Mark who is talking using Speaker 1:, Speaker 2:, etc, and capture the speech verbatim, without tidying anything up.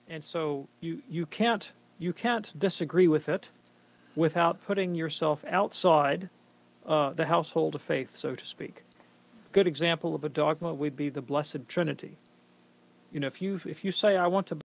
Speaker 1: And so you, you can't you can't disagree with it without putting yourself outside uh, the household of faith, so to speak. Good example of a dogma would be the Blessed Trinity. You know, if you if you say I want to